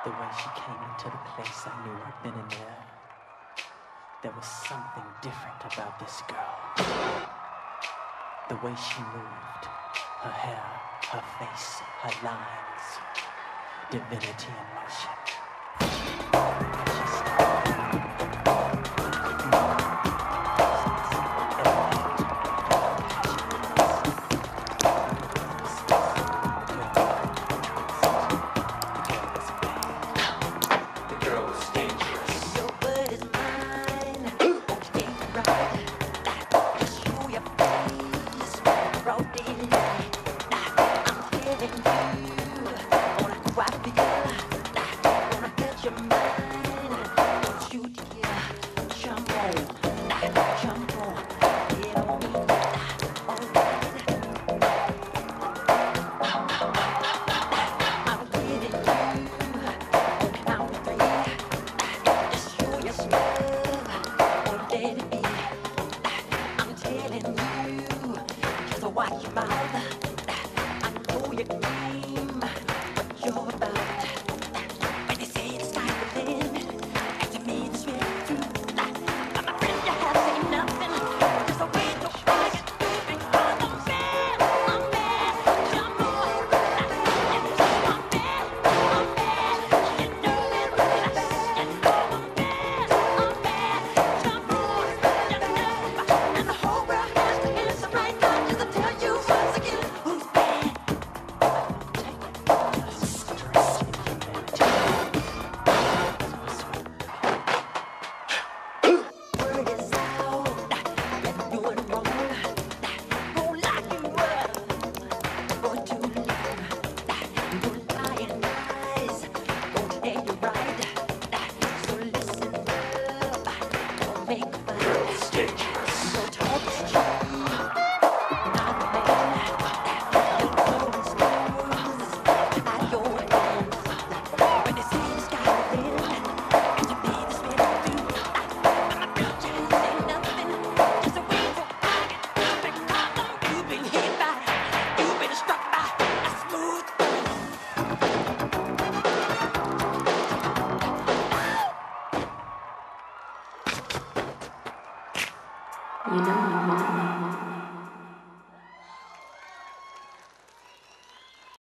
The way she came into the place, I knew I'd been in there. There was something different about this girl. The way she moved, her hair, her face, her lines, divinity in motion.